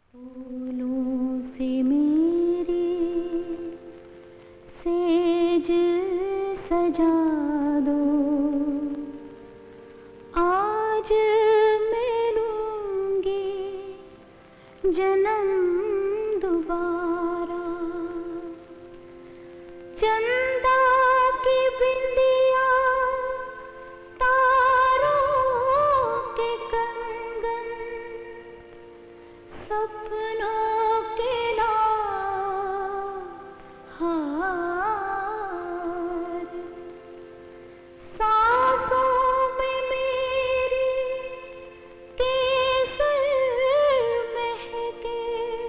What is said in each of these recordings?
फूलों से मेरी सेज सजा दो, आज मैं लूंगी जन्म दोबारा। चंदा की बिंदिया, तारों के कंगन, सपनों के हार, सांसों में मेरी केसर महके,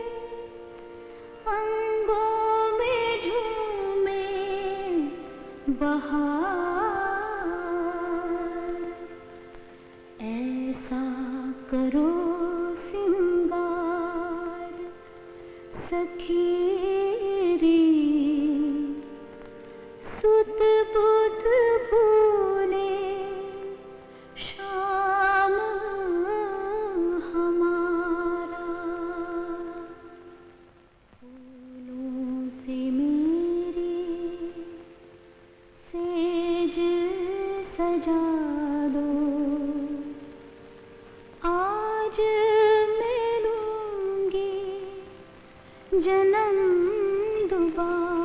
अंगों में झूमे बहार। ऐसा करो सिंगार सखी रे, सुध बुध भूले शाम हमारा। फूलों से मेरी सेज सजा दो, आज मैं लूंगी जन्म दोबारा।